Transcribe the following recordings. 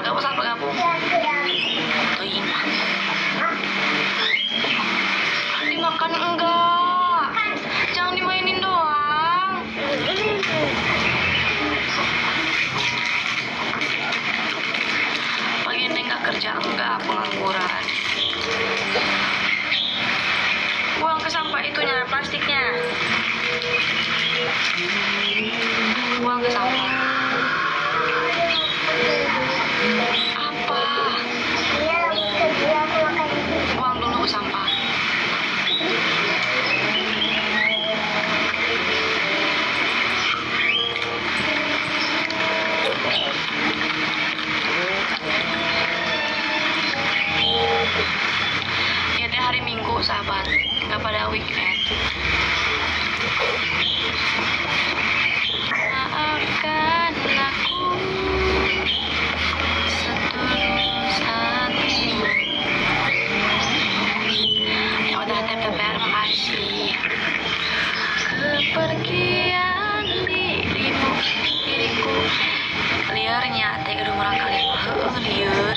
Gak usah bergabung. Tuh ini. Dimakan enggak? Jangan dimainin doang. Pagi ini nggak kerja enggak, pengangguran. Buang ke sampah itunya, plastiknya. Buang ke sampah. Apa? Buang dulu ke sampah. Ya teh hari Minggu sahabat, nggak pada weekend. Maafkan aku setulus hatimu. Yang udah TPR makasih. Kepergian diriku liarnya teh udah murah kali liar.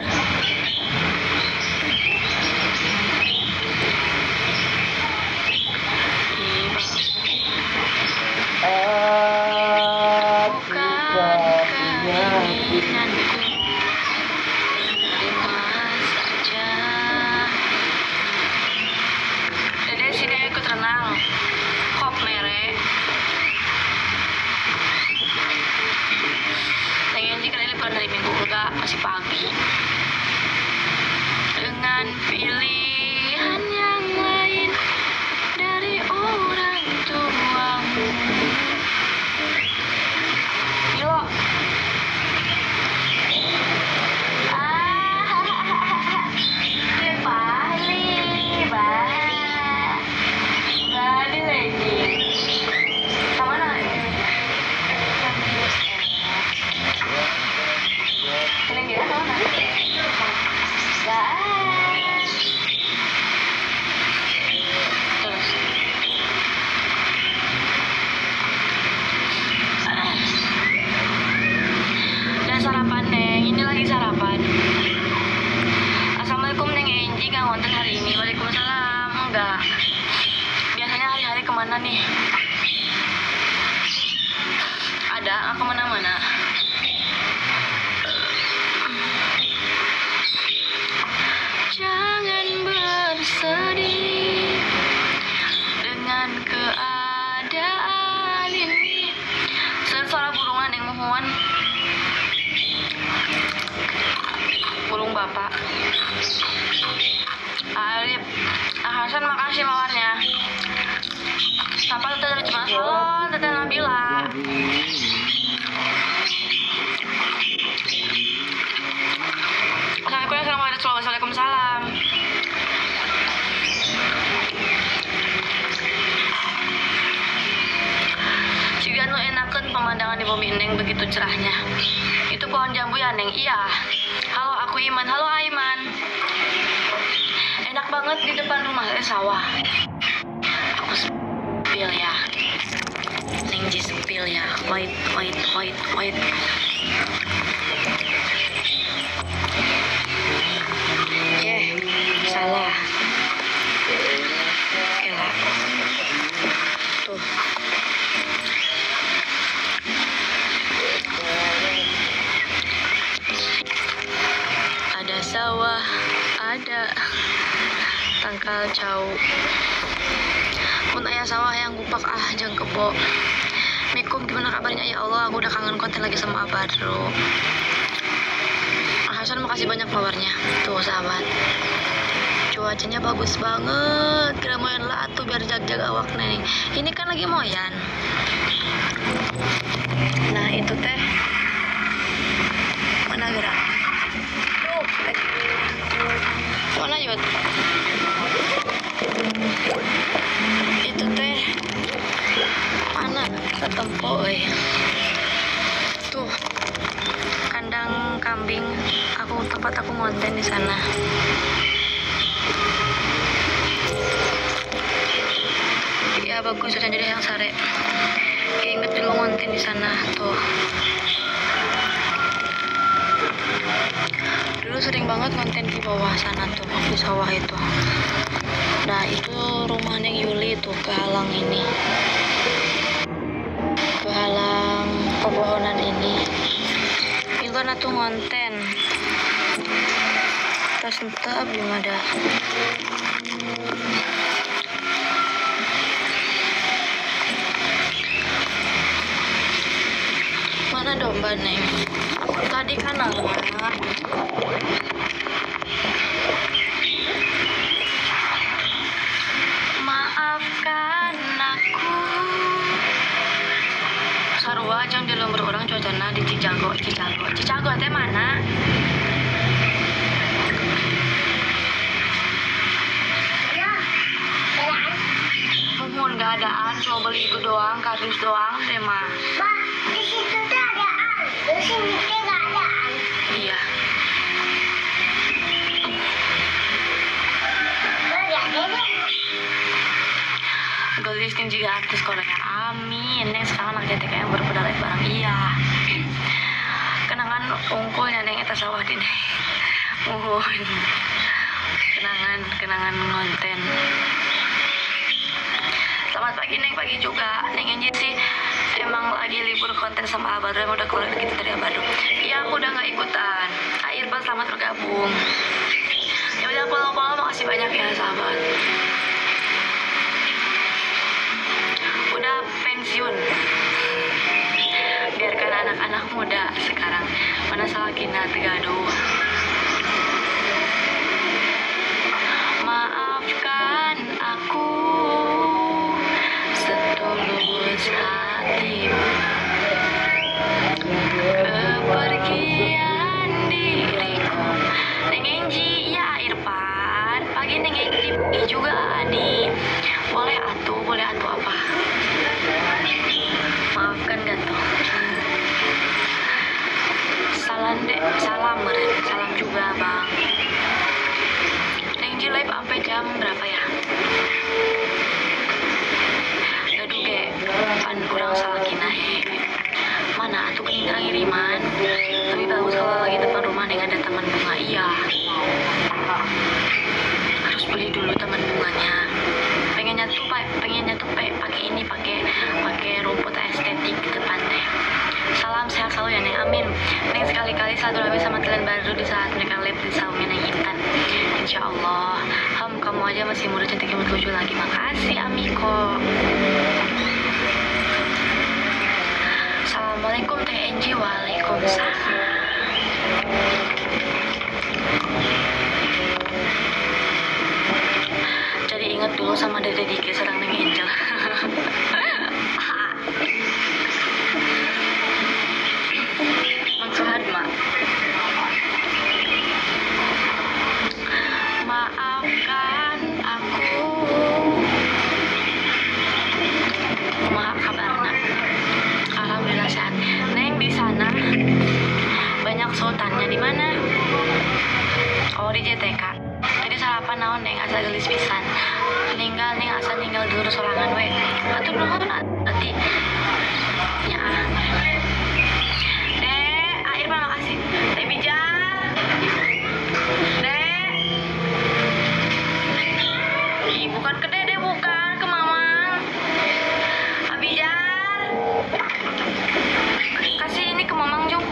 Masih pagi. Dengan pilihan yang lain dari orang tuamu. Yo. Sarapan Neng, ini lagi sarapan. Assalamualaikum Neng Enji, gak ngonten hari ini. Waalaikumsalam. Enggak. Biasanya hari-hari kemana nih? Ada, nggak kemana-mana. Jangan bersedih dengan keadaan ini. Suara burungan yang mohon. Burung bapak. Arif, Hasan makasih mawarnya. Sapa teteh dari Cimas. Halo teteh Nabila. Waalaikumsalam. Jika nu enakeun pemandangan di bumi Neng begitu cerahnya. Itu pohon jambu ya Neng? Iya. Halo aku Iman. Halo Aiman. Enak banget di depan rumah sawah. Aku spill ya. Neng Ji spill ya. Wait. Salah. Oke lah. Tuh. Ada sawah, ada tangkal jauh. Mun aya sawah yang gupak jeung kebo. Mikum gimana kabarnya ya Allah, aku udah kangen konten lagi sama Abadro. Hasan makasih banyak kabarnya. Tuh sahabat. Cuacanya bagus banget. Kira moyan lah atuh biar jag-jag awak Neng. Ini kan lagi moyan. Nah, itu teh. Mana gerak? Mana Yud? Itu teh. Mana? Ketempo euy. Tuh. Kandang kambing. Tempat aku ngonten di sana. Ya bagus sudah jadi yang sare. Ingat dulu ngonten di sana tuh. Dulu sering banget konten di bawah sana tuh, di sawah itu. Nah itu rumah Neng Yuli tuh, kehalang ini, kehalang pepohonan ini. Ilon tuh ngonten tas entah belum ada. Mana domba Neng? Tadi kan anak. Maafkan aku. Sarua jang di lembur orang cuacana di Cicago. Cicago teh mana? Mohon gak adaan, cuma beli itu doang, kardus doang deh mah. Pak, di situ tuh adaan, di sini tuh gak adaan. Iya. Gelis nih juga artis Korea. Amin. Neng sekarang anak JTKM berpedalai barang iya. Kenangan ungkulnya Neng eta sawah di Neng. Mohon. Kenangan ngonten. Selamat pagi Neng, pagi juga. Neng Enji sih emang lagi libur konten sama Abadu, emang udah keluar gitu dari Abadu. Iya aku udah gak ikutan. Irfan selamat bergabung. Ya udah follow, makasih banyak ya sahabat. Udah pensiun. Biarkan anak-anak muda sekarang mana salah kina tegaduh. Maafkan aku setulus hatimu, kepergian diriku. Neng Enji, ya Irfan. Pagi Neng Enji juga Adi. Boleh atuh apa? Maafkan gak tuh? Salam juga bang. Neng Enji live sampai jam berapa ya? Aduh ge, pan kurang salah kinahe. Mana atuh ketinggalan kiriman. Tapi bagus kalau lagi depan rumah Neng ada taman bunga. Iya. Harus beli dulu taman bunganya. Pengennya tuh pakai ini, pakai rumput estetik di depan teh. Salam sehat selalu ya Neng, amin. Neng sekali-kali silaturahmi sama kalian baru di saat mereka live di saungnya Neng Intan. Insya Allah. Kamu aja masih muda, cantik, imut, lucu lagi. Makasih Amiko. Assalamualaikum Teh Enji. Waalaikumsalam. Jadi ingat dulu sama Dede Diki serang Neng Angel. Mang Suhad mak. Maafkan aku. Maaf kabarna. Alhamdulillah sehat. Neng di sana banyak sultannya di mana? Oh di JTK. Jadi sarapan naon Neng asa gelis pisan. Ninggal dulu sorangan we. Atuh nuhun nanti. Ya. Dek, air mah makasih. Teh Bijal. Dek. Ih, bukan ke Dede, bukan ke Mamang. Abijal. Kasih ini ke Mamang Jung.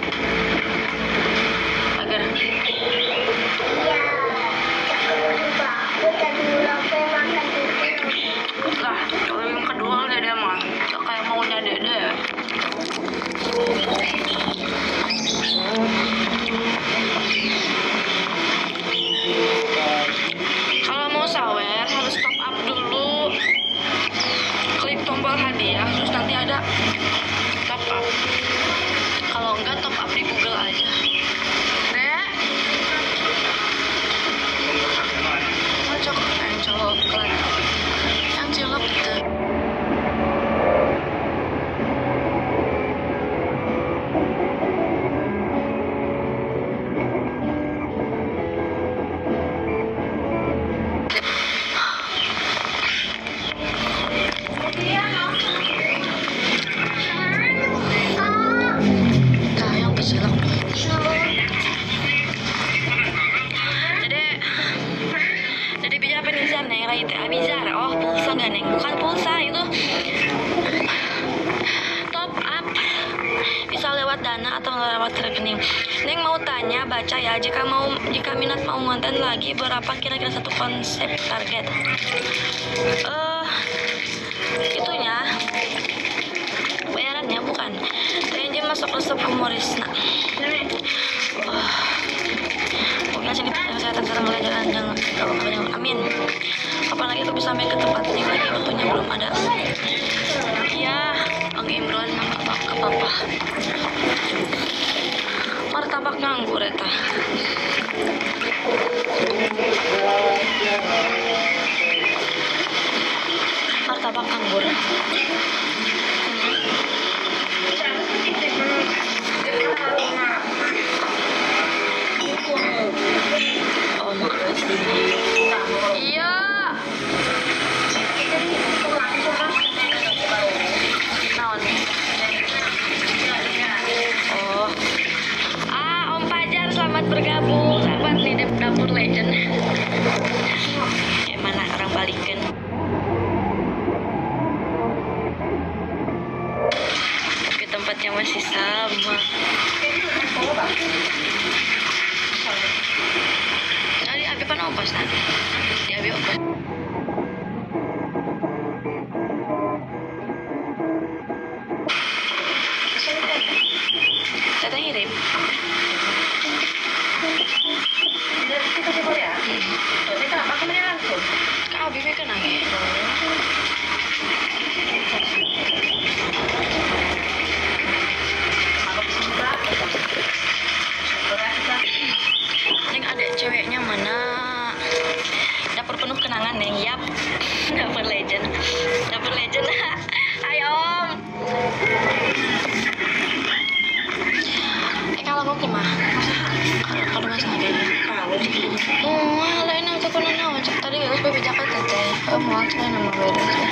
Agar. Iya, cakep juga. Aku tadi ulang makan itu. Lah, kalau yang kedua udah ada mah. rekening. Neng mau tanya, baca ya, jika minat mau ngonten lagi, berapa kira-kira satu konsep target? Itunya bayarannya bukan. TNJ masuk resep humoris. Nah, mungkin sini kesehatan serta mulai jalan-jalan. Amin. Kapan lagi aku bisa main ke tempat ini lagi? Waktunya belum ada. Iya, Bang Imron nama ke papa. Martabak nganggur eta. Martabak nganggur. Oh, makasih. Iya. Naon? Oh. Om Fajar selamat bergabung. Sahabat di Dapur Legend. Kayak mana orang balikin? Tapi tempatnya masih sama. Tadi Abi pan ongkos nah. Di Abi ongkos. Tata ngirim. Kak Abi mereka nangis. Neng adek ceweknya mana? Dapur penuh kenangan Neng, yap. Dapur Legend. Ayo Om. Kalau mau gimana? Kalau masih ada ya. Lain yang tuh konon nawan. Tadi harus bawa Jakarta teh. Mau saya nama beres ya.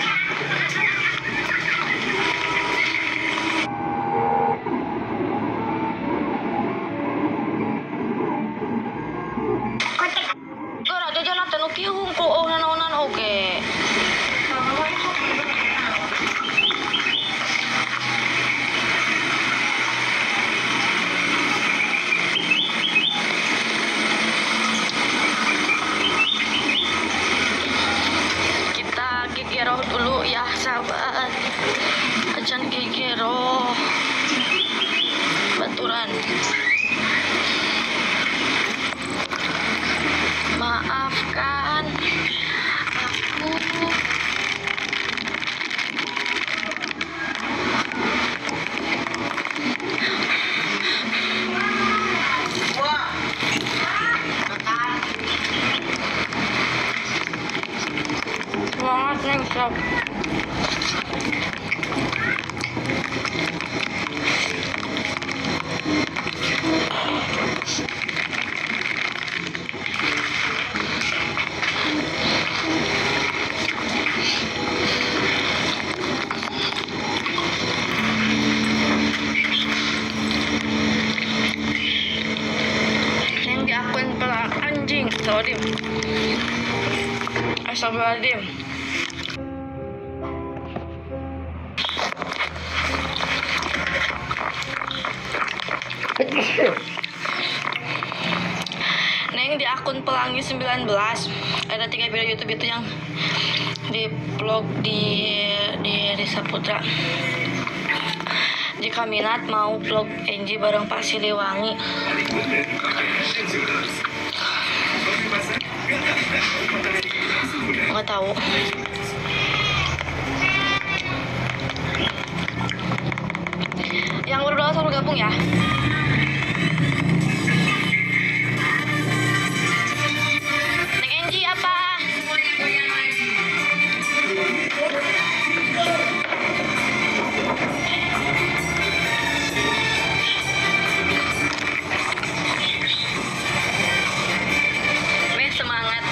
Gara jajan ate nu kihung ko naonan oge. Gigero dulu ya sahabat, acan gigero baturan. Maafkan aku. Semangat nih sob. Yang diakun pelak anjing, sorry. Astagfirullahaladzim. Neng di akun Pelangi 19 ada 3 video YouTube itu yang di vlog di Risa Putra. Jika minat mau vlog Enji bareng Pak Siliwangi. Nggak tahu. Yang baru download selalu gabung ya. Neng Enji apa? Weh semangat.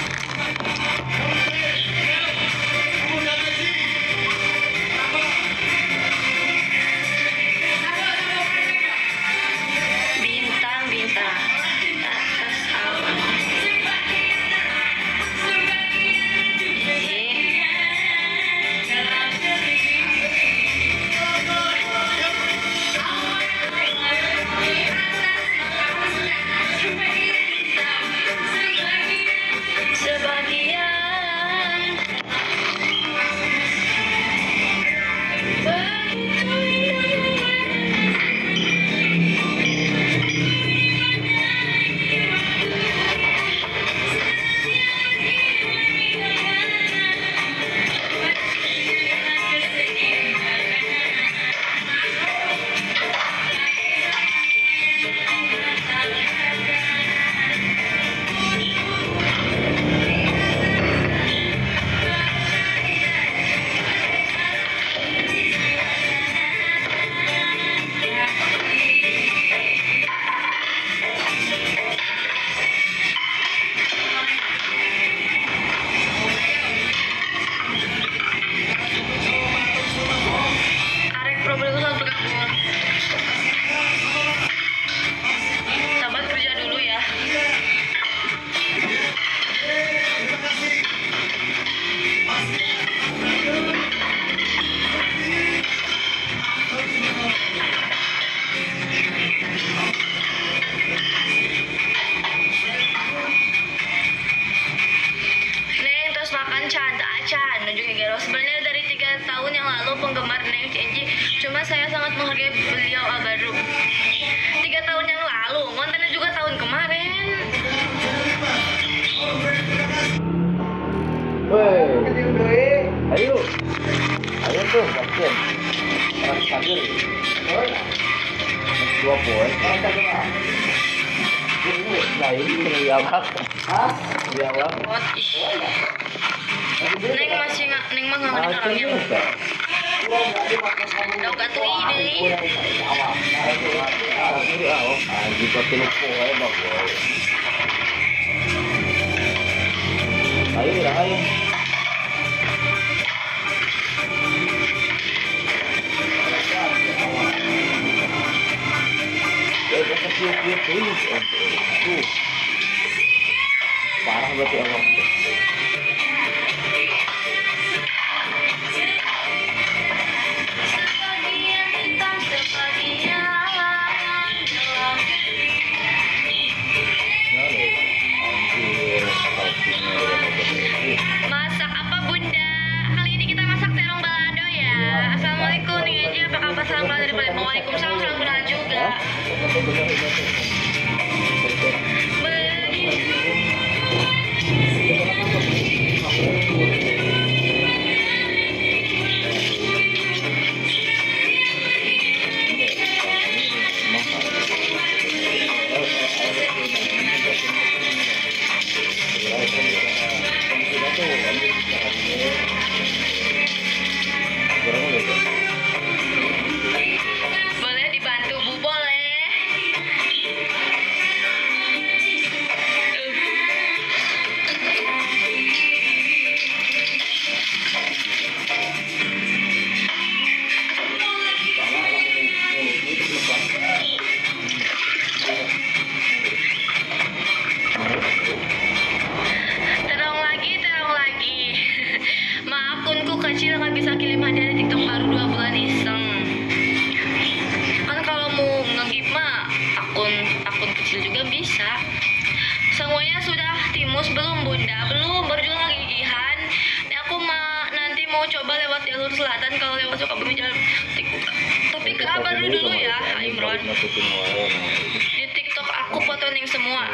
karena saya sangat menghargai beliau almarhum. 3 tahun yang lalu, kontennya juga tahun kemarin. Woi, ayo tuh, pasien. Orang sambil. Dua poin. Nah ini dari awal. Dari awal. Neng masih nggak, Neng mah nggak ngerti orangnya. Tahu gak tuh ide? Jika telepon aja bagus. Ayo. Tuh. Parah berarti Allah. Masak apa bunda? Kali ini kita masak terong balado ya. Assalamualaikum nih aja, apa kabar? Salam kenal dari Palembang. Waalaikumsalam, salam kenal juga. Boleh dibantu Bu, boleh. Terong lagi. Maaf akunku kecil nggak bisa kirim hadiah di TikTok baru 2 bulan iseng. Kan kalau mau nge-give mah akun kecil juga bisa. Semuanya sudah timus belum bunda? Belum, baru juga lagi gigihan. Ini aku nanti mau coba lewat jalur selatan, kalau lewat Sukabumi jalan TikTok. Tapi kabar dulu ya, Imron. Di TikTok aku foto ning semua.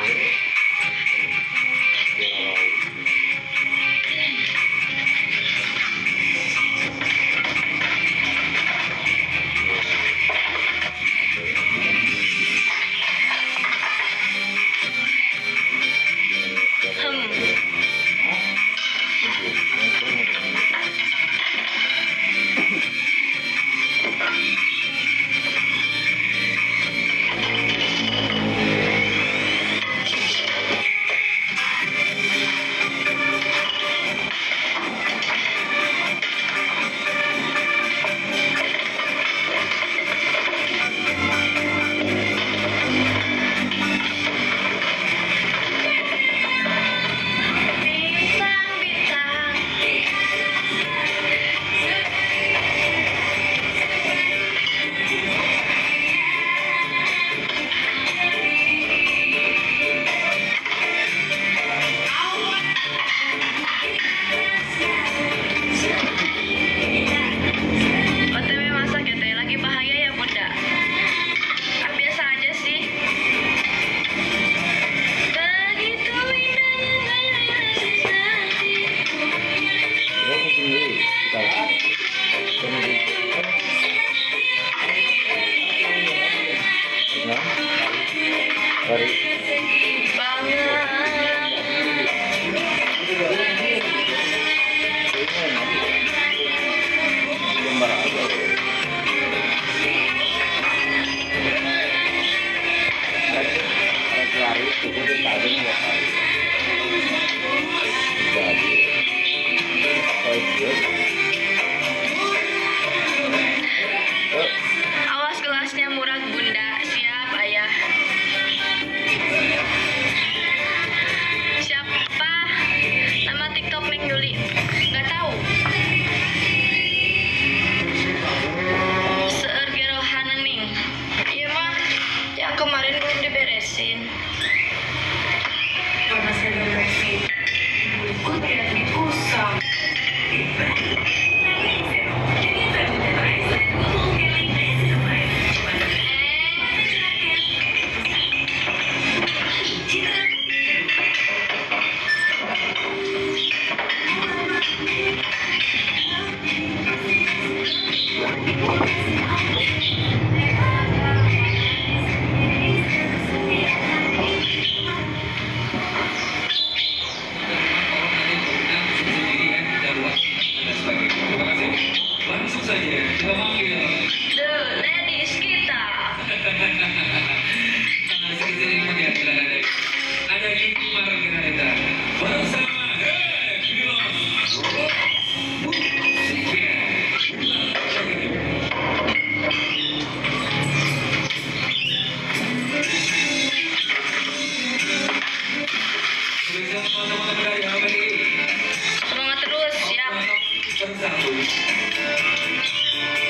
Semangat terus, siap.